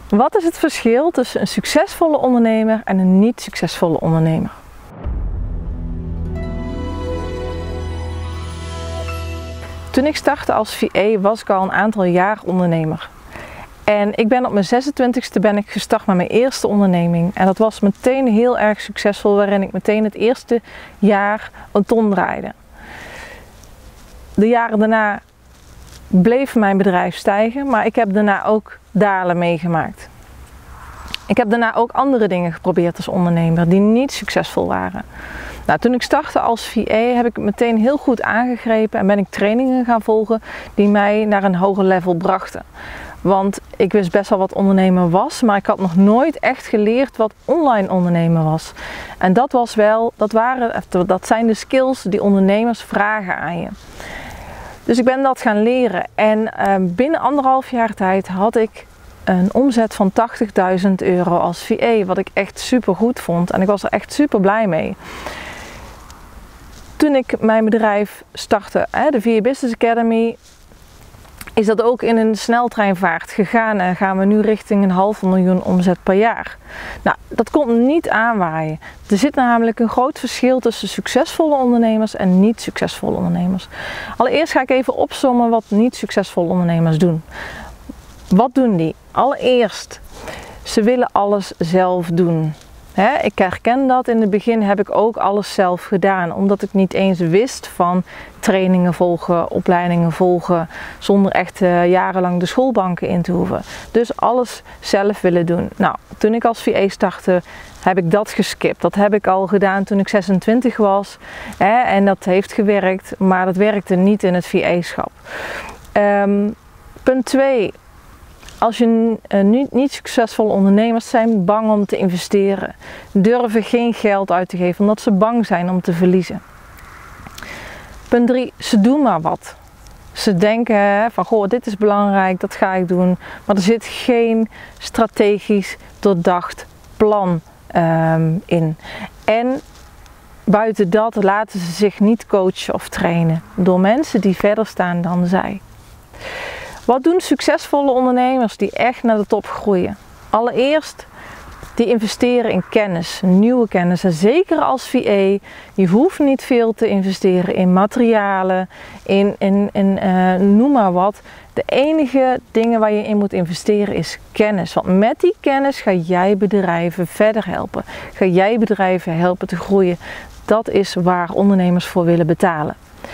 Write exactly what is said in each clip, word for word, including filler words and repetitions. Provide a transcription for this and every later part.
Wat is het verschil tussen een succesvolle ondernemer en een niet succesvolle ondernemer? Toen ik startte als V A was ik al een aantal jaar ondernemer. En ik ben op mijn zesentwintigste ben ik gestart met mijn eerste onderneming. En dat was meteen heel erg succesvol, waarin ik meteen het eerste jaar een ton draaide. De jaren daarna bleef mijn bedrijf stijgen, maar ik heb daarna ook dalen meegemaakt. Ik heb daarna ook andere dingen geprobeerd als ondernemer die niet succesvol waren. Nou, toen ik startte als V A heb ik het meteen heel goed aangegrepen en ben ik trainingen gaan volgen die mij naar een hoger level brachten. Want ik wist best wel wat ondernemen was, maar ik had nog nooit echt geleerd wat online ondernemen was. En dat was wel, dat waren, dat zijn de skills die ondernemers vragen aan je. Dus ik ben dat gaan leren en uh, binnen anderhalf jaar tijd had ik een omzet van tachtigduizend euro als V A, wat ik echt super goed vond en ik was er echt super blij mee. Toen ik mijn bedrijf startte, de V A Business Academy, is dat ook in een sneltreinvaart gegaan en gaan we nu richting een half miljoen omzet per jaar. Nou, dat komt niet aanwaaien. Er zit namelijk een groot verschil tussen succesvolle ondernemers en niet succesvolle ondernemers. Allereerst ga ik even opsommen wat niet succesvolle ondernemers doen. Wat doen die? Allereerst, ze willen alles zelf doen. He, ik herken dat, in het begin heb ik ook alles zelf gedaan, omdat ik niet eens wist van trainingen volgen, opleidingen volgen, zonder echt uh, jarenlang de schoolbanken in te hoeven. Dus alles zelf willen doen. Nou, toen ik als V A startte, heb ik dat geskipt. Dat heb ik al gedaan toen ik zesentwintig was hè, en dat heeft gewerkt, maar dat werkte niet in het V A-schap. Um, punt twee. Als je uh, niet, niet succesvolle ondernemers zijn bang om te investeren, durven geen geld uit te geven omdat ze bang zijn om te verliezen. Punt drie, ze doen maar wat. Ze denken hè, van goh, dit is belangrijk, dat ga ik doen, maar er zit geen strategisch doordacht plan um, in. En buiten dat laten ze zich niet coachen of trainen door mensen die verder staan dan zij. Wat doen succesvolle ondernemers die echt naar de top groeien? Allereerst, die investeren in kennis, nieuwe kennis. En zeker als V A, je hoeft niet veel te investeren in materialen, in, in, in uh, noem maar wat. De enige dingen waar je in moet investeren is kennis. Want met die kennis ga jij bedrijven verder helpen. Ga jij bedrijven helpen te groeien. Dat is waar ondernemers voor willen betalen.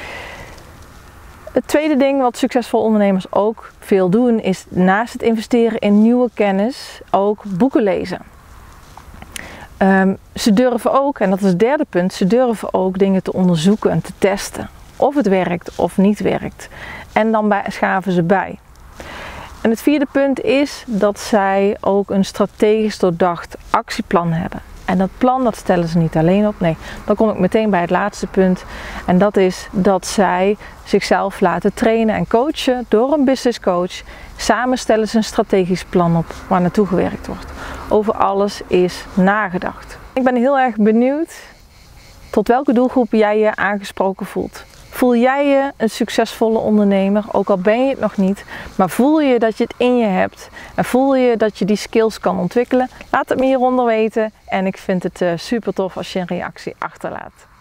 Het tweede ding wat succesvolle ondernemers ook veel doen is naast het investeren in nieuwe kennis ook boeken lezen. Um, ze durven ook, en dat is het derde punt, ze durven ook dingen te onderzoeken en te testen. Of het werkt of niet werkt. En dan bij, schaven ze bij. En het vierde punt is dat zij ook een strategisch doordacht actieplan hebben. En dat plan dat stellen ze niet alleen op, nee, dan kom ik meteen bij het laatste punt. En dat is dat zij zichzelf laten trainen en coachen door een business coach. Samen stellen ze een strategisch plan op waar naartoe gewerkt wordt. Over alles is nagedacht. Ik ben heel erg benieuwd tot welke doelgroep jij je aangesproken voelt. Voel jij je een succesvolle ondernemer, ook al ben je het nog niet, maar voel je dat je het in je hebt en voel je dat je die skills kan ontwikkelen? Laat het me hieronder weten en ik vind het uh, super tof als je een reactie achterlaat.